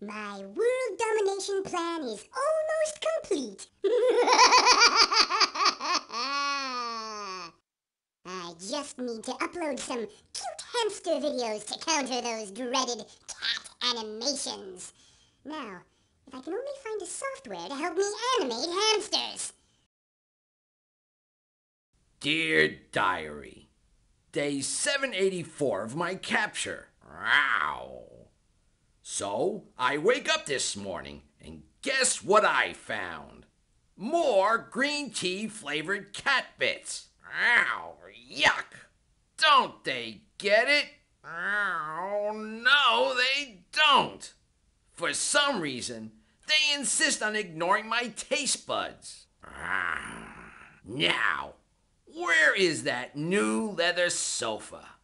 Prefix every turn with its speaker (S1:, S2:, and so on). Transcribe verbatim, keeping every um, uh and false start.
S1: My world domination plan is almost complete. I just need to upload some cute hamster videos to counter those dreaded cat animations. Now, if I can only find a software to help me animate hamsters.
S2: Dear Diary, Day seven eighty-four of my capture. Wow. So, I wake up this morning, and guess what I found? More green tea flavored cat bits. Ow, yuck. Don't they get it? Oh, no, they don't. For some reason, they insist on ignoring my taste buds. Ah. Now, where is that new leather sofa?